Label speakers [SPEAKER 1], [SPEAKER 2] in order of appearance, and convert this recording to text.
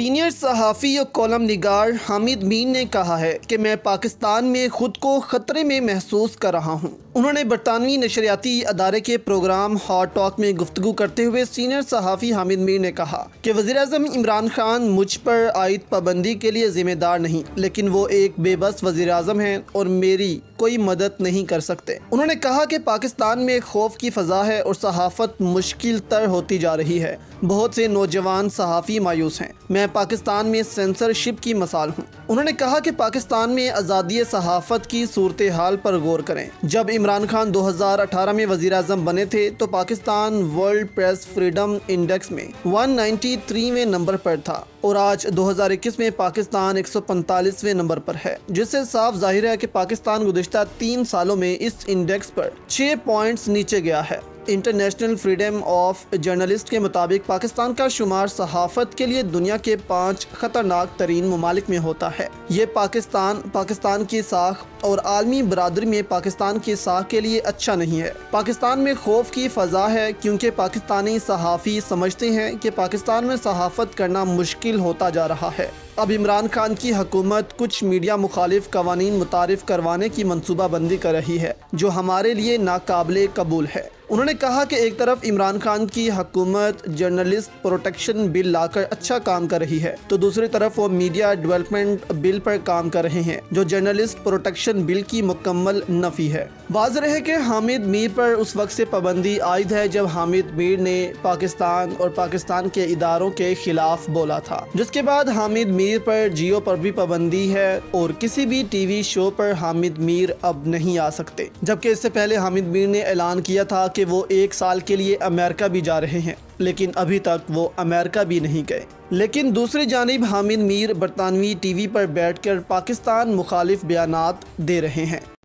[SPEAKER 1] Senior सहाफ़ी और column निगार हामिद मीर ने कहा है कि मैं पाकिस्तान में खुद को ख़तरे में महसूस कर रहा हूँ। उन्होंने बरतानवी नशरियाती अदारे के प्रोग्राम हॉट टॉक में गुफ्तगू करते हुए सीनियर सहाफ़ी हामिद मीर ने कहा कि वज़ीर-ए-आज़म इमरान खान मुझ पर आयद पाबंदी के लिए ज़िम्मेदार नहीं, लेकिन वो एक बेबस वज़ीर-ए-आज़म हैं और मेरी कोई मदद नहीं कर सकते। उन्होंने कहा कि पाकिस्तान में खौफ की फ़ज़ा है और सहाफ़त मुश्किल तर होती जा रही है। बहुत से नौजवान सहाफ़ी मायूस हैं। मैं पाकिस्तान में सेंसरशिप की मिसाल हूँ। उन्होंने कहा कि पाकिस्तान में आज़ादी सहाफ़त की सूरत हाल पर गौर करें। जब इमरान खान 2018 में वज़ीर-ए-आज़म बने थे तो Pakistan world press freedom index में 193वें नंबर पर था और आज 2021 में पाकिस्तान 145वें नंबर पर है, जिससे साफ जाहिर है कि पाकिस्तान गुज़िश्ता 3 सालों में इस इंडेक्स पर 6 पॉइंट्स नीचे गया है। इंटरनेशनल फ्रीडम ऑफ जर्नलिस्ट के मुताबिक पाकिस्तान का शुमार सहाफ़त के लिए दुनिया के 5 ख़तरनाक तरीन ममालिक में होता है। ये पाकिस्तान की साख और आलमी बरादरी में पाकिस्तान की साख के लिए अच्छा नहीं है। पाकिस्तान में खौफ की फ़ज़ा है क्योंकि पाकिस्तानी सहाफ़ी समझते हैं कि पाकिस्तान में सहाफ़त करना मुश्किल होता जा रहा है। अब इमरान खान की हुकूमत कुछ मीडिया मुखालिफ कवानीन मुतारिफ करवाने की मनसूबाबंदी कर रही है, जो हमारे लिए नाकाबिले कबूल है। उन्होंने कहा कि एक तरफ इमरान खान की हुकूमत जर्नलिस्ट प्रोटेक्शन बिल लाकर अच्छा काम कर रही है, तो दूसरी तरफ वो मीडिया डेवलपमेंट बिल पर काम कर रहे हैं, जो जर्नलिस्ट प्रोटेक्शन बिल की मुकम्मल नफ़ी है। वाज़ेह है कि हामिद मीर पर उस वक्त से पाबंदी आयद है जब हामिद मीर ने पाकिस्तान और पाकिस्तान के इदारों के खिलाफ बोला था, जिसके बाद हामिद मीर पर जियो पर भी पाबंदी है और किसी भी टीवी शो पर हामिद मीर अब नहीं आ सकते। जबकि इससे पहले हामिद मीर ने ऐलान किया था कि वो 1 साल के लिए अमेरिका भी जा रहे हैं, लेकिन अभी तक वो अमेरिका भी नहीं गए। लेकिन दूसरी जानिब हामिद मीर बरतानवी टीवी पर बैठकर पाकिस्तान मुखालिफ बयानात दे रहे हैं।